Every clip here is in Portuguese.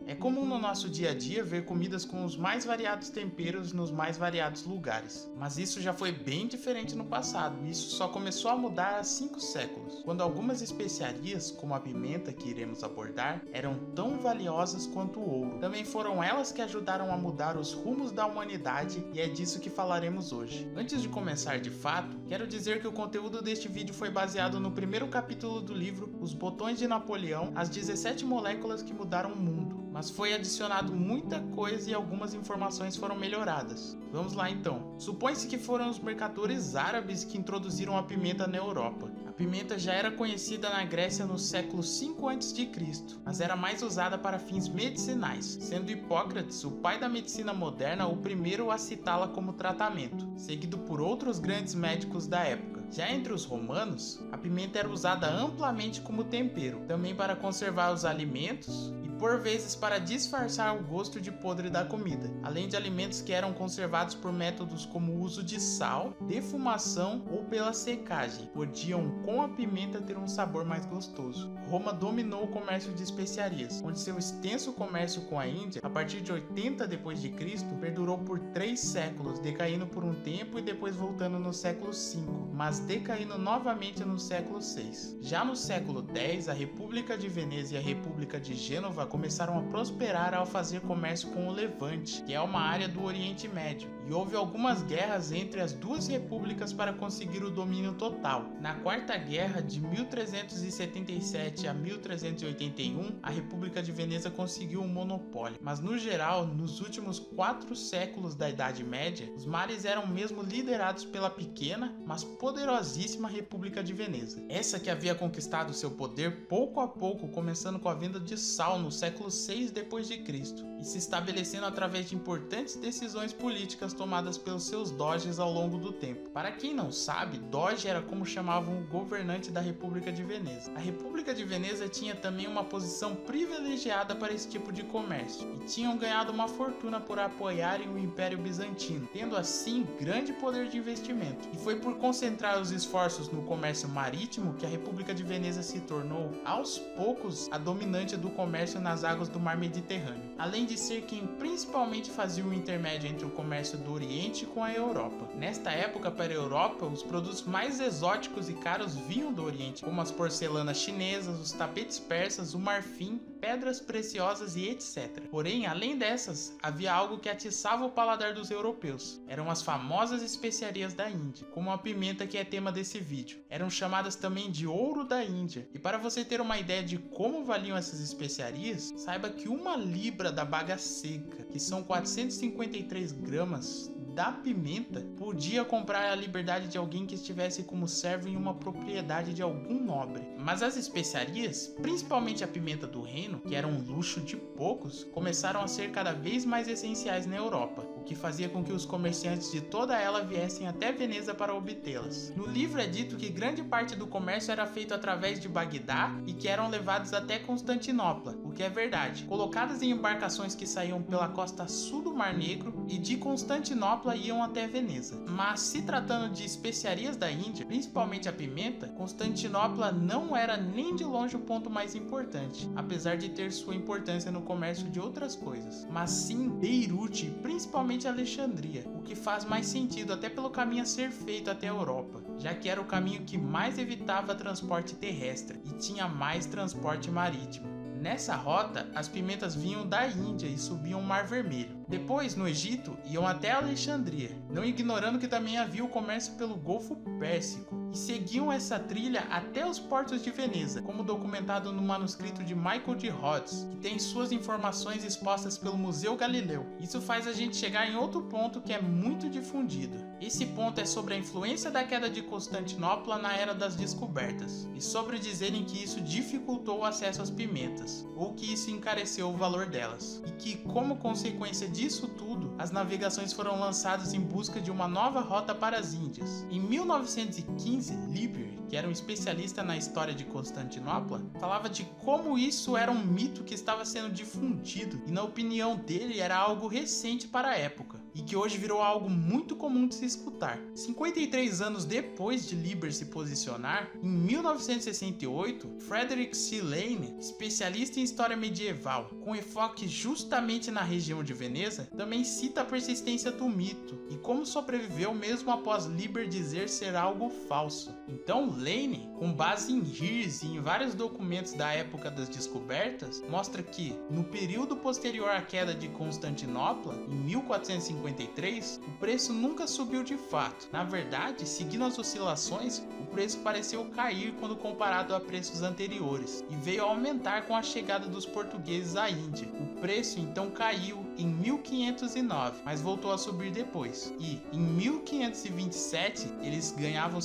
É comum no nosso dia a dia ver comidas com os mais variados temperos nos mais variados lugares, mas isso já foi bem diferente no passado, e isso só começou a mudar há 5 séculos, quando algumas especiarias, como a pimenta que iremos abordar, eram tão valiosas quanto o ouro. Também foram elas que ajudaram a mudar os rumos da humanidade, e é disso que falaremos hoje. Antes de começar de fato, quero dizer que o conteúdo deste vídeo foi baseado no primeiro capítulo do livro Os Botões de Napoleão, as 17 moléculas que mudaram o mundo, mas foi adicionado muita coisa e algumas informações foram melhoradas. Vamos lá então. Supõe-se que foram os mercadores árabes que introduziram a pimenta na Europa. A pimenta já era conhecida na Grécia no século 5 a.C., mas era mais usada para fins medicinais, sendo Hipócrates, o pai da medicina moderna, o primeiro a citá-la como tratamento, seguido por outros grandes médicos da época. Já entre os romanos, a pimenta era usada amplamente como tempero, também para conservar os alimentos e por vezes para disfarçar o gosto de podre da comida, além de alimentos que eram conservados por métodos como o uso de sal, defumação ou pela secagem, podiam com a pimenta ter um sabor mais gostoso. Roma dominou o comércio de especiarias, onde seu extenso comércio com a Índia, a partir de 80 d.C., perdurou por 3 séculos, decaindo por um tempo e depois voltando no século V, mas decaindo novamente no século VI. Já no século X, a República de Veneza e a República de Gênova começaram a prosperar ao fazer comércio com o Levante, que é uma área do Oriente Médio, e houve algumas guerras entre as duas repúblicas para conseguir o domínio total. Na Quarta Guerra, de 1377 a 1381, a República de Veneza conseguiu um monopólio, mas no geral, nos últimos 4 séculos da Idade Média, os mares eram mesmo liderados pela pequena, mas poderosíssima República de Veneza. Essa que havia conquistado seu poder pouco a pouco, começando com a venda de sal no século VI d.C. e se estabelecendo através de importantes decisões políticas tomadas pelos seus doges ao longo do tempo. Para quem não sabe, doge era como chamavam o governante da República de Veneza. A República de Veneza tinha também uma posição privilegiada para esse tipo de comércio, e tinham ganhado uma fortuna por apoiarem o Império Bizantino, tendo assim grande poder de investimento. E foi por concentrar os esforços no comércio marítimo que a República de Veneza se tornou, aos poucos, a dominante do comércio nas águas do Mar Mediterrâneo, além de ser quem principalmente fazia o intermédio entre o comércio do Oriente com a Europa. Nesta época, para a Europa, os produtos mais exóticos e caros vinham do Oriente, como as porcelanas chinesas, os tapetes persas, o marfim, pedras preciosas e etc. Porém, além dessas, havia algo que atiçava o paladar dos europeus. Eram as famosas especiarias da Índia, como a pimenta que é tema desse vídeo. Eram chamadas também de ouro da Índia. E para você ter uma ideia de como valiam essas especiarias, saiba que uma libra da baga seca, que são 453 gramas da pimenta, podia comprar a liberdade de alguém que estivesse como servo em uma propriedade de algum nobre. Mas as especiarias, principalmente a pimenta do reino, que era um luxo de poucos, começaram a ser cada vez mais essenciais na Europa, o que fazia com que os comerciantes de toda ela viessem até Veneza para obtê-las. No livro é dito que grande parte do comércio era feito através de Bagdá e que eram levados até Constantinopla, o que é verdade, colocadas em embarcações que saíam pela costa sul do Mar Negro e de Constantinopla iam até Veneza. Mas se tratando de especiarias da Índia, principalmente a pimenta, Constantinopla não era nem de longe o ponto mais importante, apesar de ter sua importância no comércio de outras coisas, mas sim Beirute, principalmente Alexandria, o que faz mais sentido até pelo caminho a ser feito até a Europa, já que era o caminho que mais evitava transporte terrestre e tinha mais transporte marítimo. Nessa rota, as pimentas vinham da Índia e subiam o Mar Vermelho. Depois, no Egito, iam até Alexandria, não ignorando que também havia o comércio pelo Golfo Pérsico, e seguiam essa trilha até os portos de Veneza, como documentado no manuscrito de Michael de Rhodes, que tem suas informações expostas pelo Museu Galileu. Isso faz a gente chegar em outro ponto que é muito difundido. Esse ponto é sobre a influência da queda de Constantinopla na Era das Descobertas, e sobre dizerem que isso dificultou o acesso às pimentas, ou que isso encareceu o valor delas, e que, como consequência disso tudo, as navegações foram lançadas em busca de uma nova rota para as Índias. Em 1915, Liebig, que era um especialista na história de Constantinopla, falava de como isso era um mito que estava sendo difundido e, na opinião dele, era algo recente para a época e que hoje virou algo muito comum de se escutar. 53 anos depois de Lieber se posicionar, em 1968, Frederick C. Lane, especialista em história medieval, com enfoque justamente na região de Veneza, também cita a persistência do mito e como sobreviveu mesmo após Lieber dizer ser algo falso. Então Lane, com base em Hirsch e em vários documentos da época das descobertas, mostra que, no período posterior à queda de Constantinopla, em 1453, o preço nunca subiu de fato. Na verdade, seguindo as oscilações, o preço pareceu cair quando comparado a preços anteriores e veio a aumentar com a chegada dos portugueses à Índia. O preço então caiu em 1509, mas voltou a subir depois. E em 1527 eles ganhavam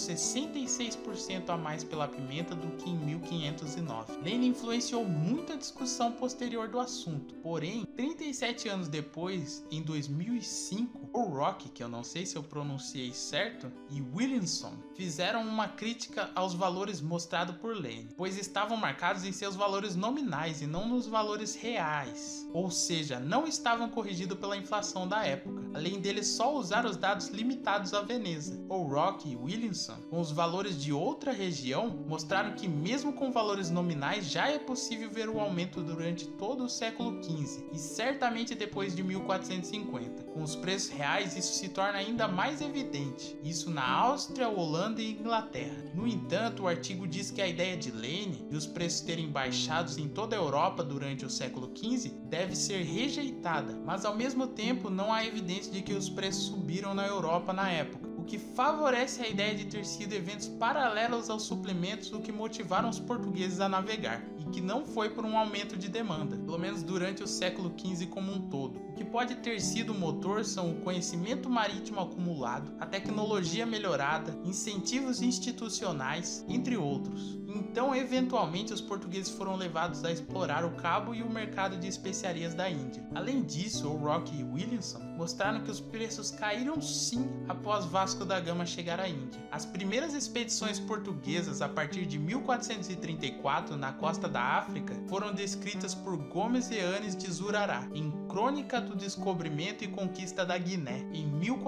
66% a mais pela pimenta do que em 1509. Lane influenciou muito a discussão posterior do assunto. Porém, 37 anos depois, em 2005, O'Rourke, que eu não sei se eu pronunciei certo, e Williamson fizeram uma crítica aos valores mostrados por Lane, pois estavam marcados em seus valores nominais e não nos valores reais, ou seja, não estavam corrigidos pela inflação da época. Além deles só usar os dados limitados a Veneza. O'Rourke e Williamson, com os valores de outra região, mostraram que mesmo com valores nominais já é possível ver o aumento durante todo o século XV e certamente depois de 1450. Com os preços reais isso se torna ainda mais evidente, isso na Áustria, Holanda e Inglaterra. No entanto, o artigo diz que a ideia de Lane de os preços terem baixado em toda a Europa durante o século XV deve ser rejeitada, mas ao mesmo tempo não há evidência de que os preços subiram na Europa na época, o que favorece a ideia de ter sido eventos paralelos aos suplementos o que motivaram os portugueses a navegar, e que não foi por um aumento de demanda, pelo menos durante o século XV como um todo. O que pode ter sido o motor são o conhecimento marítimo acumulado, a tecnologia melhorada, incentivos institucionais, entre outros. Então, eventualmente, os portugueses foram levados a explorar o cabo e o mercado de especiarias da Índia. Além disso, O'Rourke e Williamson mostraram que os preços caíram sim após Vasco da Gama chegar à Índia. As primeiras expedições portuguesas a partir de 1434 na costa da África foram descritas por Gomes Eanes de Zurará em Crônica do Descobrimento e Conquista da Guiné, em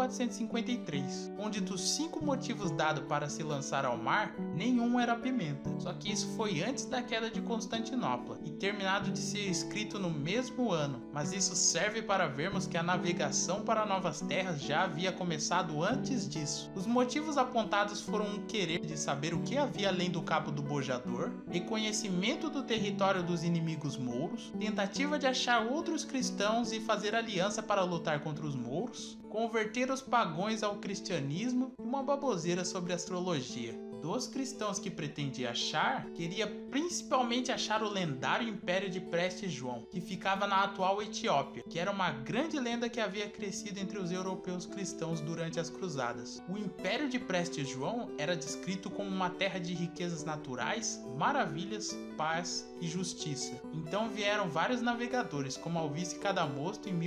1453, onde dos 5 motivos dados para se lançar ao mar, nenhum era pimenta. Só que isso foi antes da queda de Constantinopla e terminado de ser escrito no mesmo ano, mas isso serve para vermos que a navegação para novas terras já havia começado antes disso. Os motivos apontados foram um querer de saber o que havia além do Cabo do Bojador, reconhecimento do território dos inimigos mouros, tentativa de achar outros cristãos e fazer aliança para lutar contra os mouros, converter os pagões ao cristianismo e uma baboseira sobre astrologia. Dos cristãos que pretendia achar, queria principalmente achar o lendário Império de Preste João, que ficava na atual Etiópia, que era uma grande lenda que havia crescido entre os europeus cristãos durante as cruzadas. O Império de Preste João era descrito como uma terra de riquezas naturais, maravilhas, paz e justiça. Então vieram vários navegadores, como Alvício Cadamosto em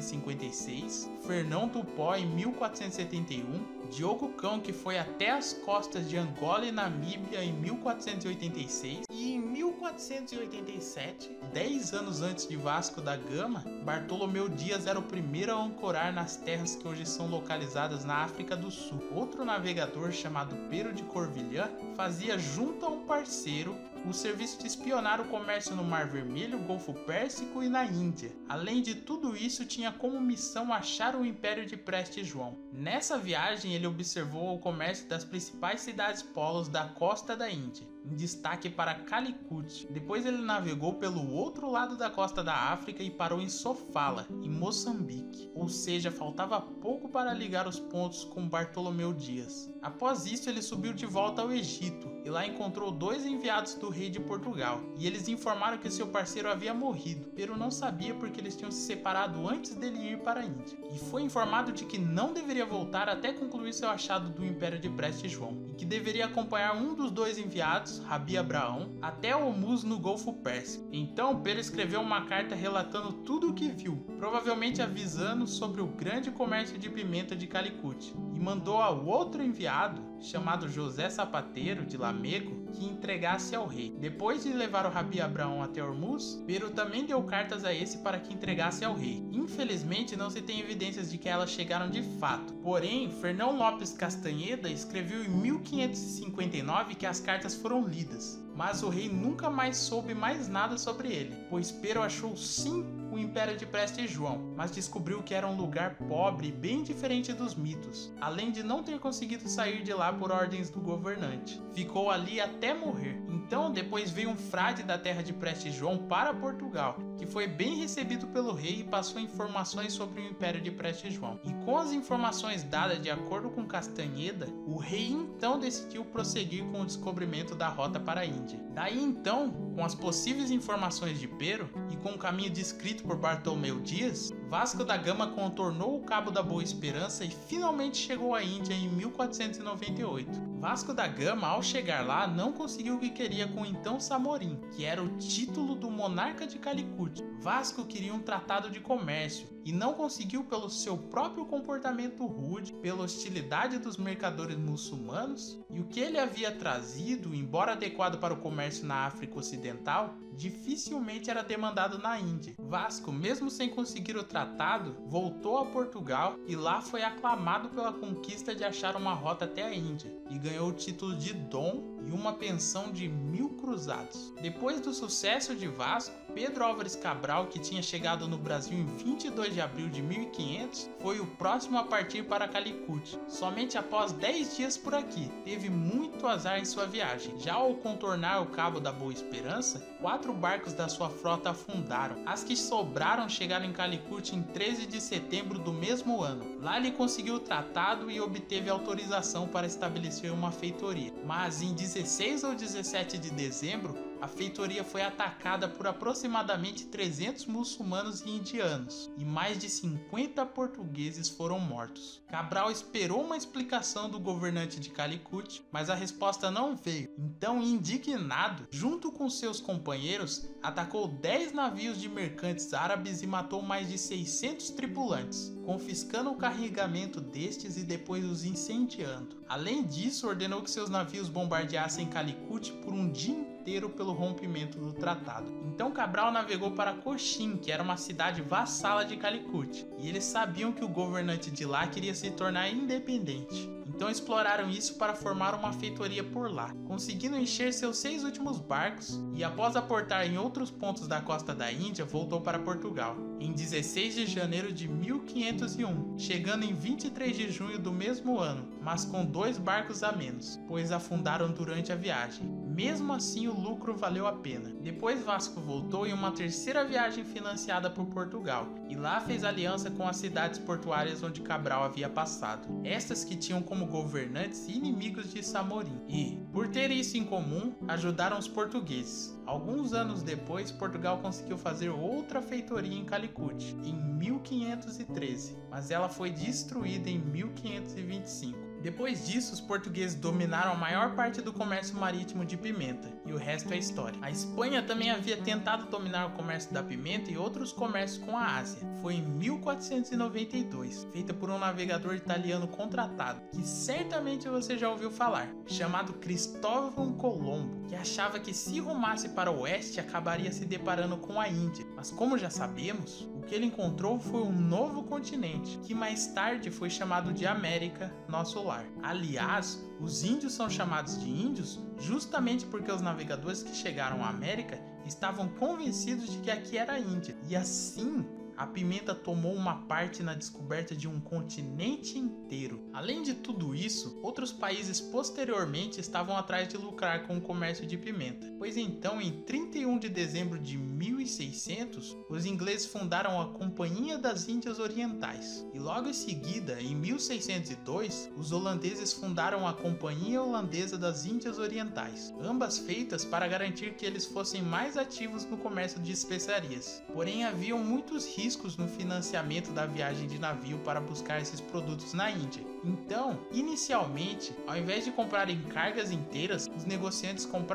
1456, Fernão Tupó em 1471, Diogo Cão, que foi até as costas de Angola e Namíbia em 1486, e em 1487, 10 anos antes de Vasco da Gama, Bartolomeu Dias era o primeiro a ancorar nas terras que hoje são localizadas na África do Sul. Outro navegador chamado Pero de Corvilhã fazia junto a um parceiro o serviço de espionar o comércio no Mar Vermelho, Golfo Pérsico e na Índia. Além de tudo isso, tinha como missão achar o Império de Preste João. Nessa viagem, ele observou o comércio das principais cidades-polos da costa da Índia, em destaque para Calicut. Depois ele navegou pelo outro lado da costa da África e parou em Sofala, em Moçambique. Ou seja, faltava pouco para ligar os pontos com Bartolomeu Dias. Após isso, ele subiu de volta ao Egito e lá encontrou 2 enviados do rei de Portugal. E eles informaram que seu parceiro havia morrido, pero não sabia porque eles tinham se separado antes dele ir para a Índia. E foi informado de que não deveria voltar até concluir seu achado do Império de Preste João, e que deveria acompanhar um dos 2 enviados, Rabi Abraão, até Hormuz no Golfo Pérsico. Então Pedro escreveu uma carta relatando tudo o que viu, provavelmente avisando sobre o grande comércio de pimenta de Calicut, e e mandou ao outro enviado, chamado José Sapateiro de Lamego, que entregasse ao rei. Depois de levar o Rabi Abraão até Hormuz, Pero também deu cartas a esse para que entregasse ao rei. Infelizmente, não se tem evidências de que elas chegaram de fato. Porém, Fernão Lopes Castanheda escreveu em 1559 que as cartas foram lidas, mas o rei nunca mais soube mais nada sobre ele, pois Pero achou sim o Império de Preste João, mas descobriu que era um lugar pobre e bem diferente dos mitos, além de não ter conseguido sair de lá por ordens do governante. Ficou ali até morrer. Então, depois veio um frade da terra de Preste João para Portugal, que foi bem recebido pelo rei e passou informações sobre o Império de Preste João. E com as informações dadas de acordo com Castanheda, o rei então decidiu prosseguir com o descobrimento da rota para a Índia. Daí então, com as possíveis informações de Pero e com o caminho descrito por Bartolomeu Dias, Vasco da Gama contornou o Cabo da Boa Esperança e finalmente chegou à Índia em 1498. Vasco da Gama, ao chegar lá, não conseguiu o que queria com o então Samorim, que era o título do monarca de Calicut. Vasco queria um tratado de comércio e não conseguiu pelo seu próprio comportamento rude, pela hostilidade dos mercadores muçulmanos, e o que ele havia trazido, embora adequado para o comércio na África Ocidental, dificilmente era demandado na Índia. Vasco, mesmo sem conseguir o tratado, voltou a Portugal e lá foi aclamado pela conquista de achar uma rota até a Índia e ganhou o título de Dom e uma pensão de 1000 cruzados. Depois do sucesso de Vasco, Pedro Álvares Cabral, que tinha chegado no Brasil em 22 de abril de 1500, foi o próximo a partir para Calicut. Somente após 10 dias por aqui, teve muito azar em sua viagem. Já ao contornar o Cabo da Boa Esperança, 4 barcos da sua frota afundaram. As que sobraram chegaram em Calicut em 13 de setembro do mesmo ano. Lá ele conseguiu o tratado e obteve autorização para estabelecer uma feitoria. Mas em 16 ou 17 de dezembro, a feitoria foi atacada por aproximadamente 300 muçulmanos e indianos, e mais de 50 portugueses foram mortos. Cabral esperou uma explicação do governante de Calicut, mas a resposta não veio. Então, indignado, junto com seus companheiros, atacou 10 navios de mercantes árabes e matou mais de 600 tripulantes, confiscando o carregamento destes e depois os incendiando. Além disso, ordenou que seus navios bombardeassem Calicut por um dia inteiro pelo rompimento do tratado. Então Cabral navegou para Cochin, que era uma cidade vassala de Calicut, e eles sabiam que o governante de lá queria se tornar independente. Então exploraram isso para formar uma feitoria por lá, conseguindo encher seus 6 últimos barcos, e após aportar em outros pontos da costa da Índia, voltou para Portugal, em 16 de janeiro de 1501, chegando em 23 de junho do mesmo ano, mas com 2 barcos a menos, pois afundaram durante a viagem. Mesmo assim, o lucro valeu a pena. Depois Vasco voltou em uma terceira viagem financiada por Portugal, e lá fez aliança com as cidades portuárias onde Cabral havia passado, estas que tinham como governantes inimigos de Samorim, e, por ter isso em comum, ajudaram os portugueses. Alguns anos depois, Portugal conseguiu fazer outra feitoria em Calicut, em 1513, mas ela foi destruída em 1525. Depois disso, os portugueses dominaram a maior parte do comércio marítimo de pimenta, e o resto é história. A Espanha também havia tentado dominar o comércio da pimenta e outros comércios com a Ásia. Foi em 1492, feita por um navegador italiano contratado, que certamente você já ouviu falar, chamado Cristóvão Colombo, que achava que se rumasse para o oeste acabaria se deparando com a Índia. Mas como já sabemos, o que ele encontrou foi um novo continente, que mais tarde foi chamado de América, nosso lar. Aliás, os índios são chamados de índios justamente porque os navegadores que chegaram à América estavam convencidos de que aqui era a Índia. E assim, a pimenta tomou uma parte na descoberta de um continente inteiro. Além de tudo isso, outros países posteriormente estavam atrás de lucrar com o comércio de pimenta, pois então, em 31 de dezembro de 1600, os ingleses fundaram a Companhia das Índias Orientais, e logo em seguida, em 1602, os holandeses fundaram a Companhia Holandesa das Índias Orientais, ambas feitas para garantir que eles fossem mais ativos no comércio de especiarias. Porém, haviam muitos riscos no financiamento da viagem de navio para buscar esses produtos na Índia. Então, inicialmente, ao invés de comprarem cargas inteiras, os negociantes compravam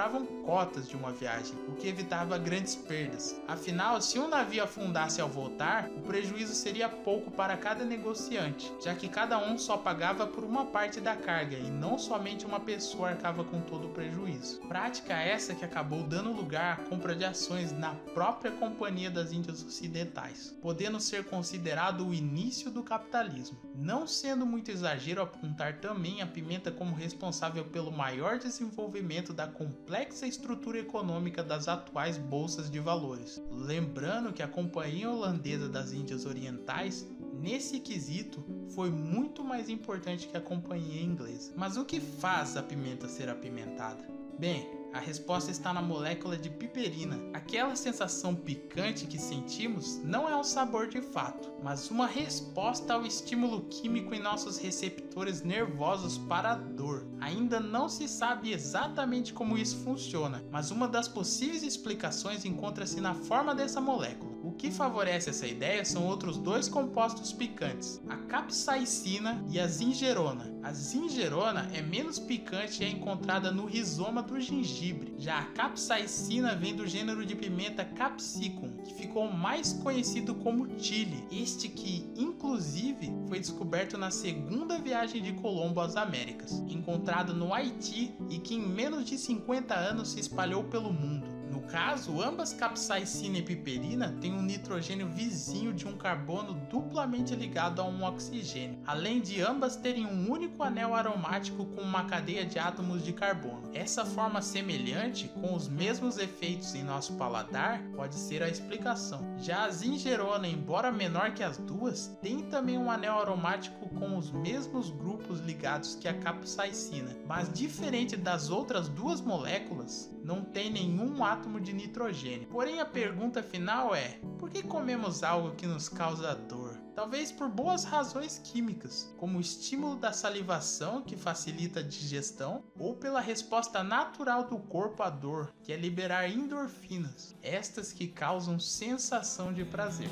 cotas de uma viagem, o que evitava grandes perdas. Afinal, se um navio afundasse ao voltar, o prejuízo seria pouco para cada negociante, já que cada um só pagava por uma parte da carga e não somente uma pessoa arcava com todo o prejuízo. Prática essa que acabou dando lugar à compra de ações na própria Companhia das Índias Ocidentais, podendo ser considerado o início do capitalismo. Não sendo muito exagero apontar também a pimenta como responsável pelo maior desenvolvimento da complexa estrutura econômica das atuais bolsas de valores. Lembrando que a Companhia Holandesa das Índias Orientais, nesse quesito, foi muito mais importante que a Companhia Inglesa. Mas o que faz a pimenta ser apimentada? Bem, a resposta está na molécula de piperina. Aquela sensação picante que sentimos não é um sabor de fato, mas uma resposta ao estímulo químico em nossos receptores nervosos para a dor. Ainda não se sabe exatamente como isso funciona, mas uma das possíveis explicações encontra-se na forma dessa molécula. O que favorece essa ideia são outros dois compostos picantes, a capsaicina e a zingerona. A zingerona é menos picante e é encontrada no rizoma do gengibre. Já a capsaicina vem do gênero de pimenta Capsicum, que ficou mais conhecido como chile. Este que, inclusive, foi descoberto na segunda viagem de Colombo às Américas, encontrado no Haiti e que em menos de 50 anos se espalhou pelo mundo. No caso, ambas capsaicina e piperina têm um nitrogênio vizinho de um carbono duplamente ligado a um oxigênio, além de ambas terem um único anel aromático com uma cadeia de átomos de carbono. Essa forma semelhante, com os mesmos efeitos em nosso paladar, pode ser a explicação. Já a zingerona, embora menor que as duas, tem também um anel aromático com os mesmos grupos ligados que a capsaicina, mas diferente das outras duas moléculas, não tem nenhum átomo de nitrogênio. Porém, a pergunta final é: por que comemos algo que nos causa dor? Talvez por boas razões químicas, como o estímulo da salivação, que facilita a digestão, ou pela resposta natural do corpo à dor, que é liberar endorfinas, estas que causam sensação de prazer.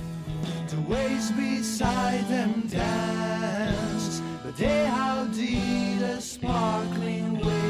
The waves beside them danced, but they how did a sparkling wave.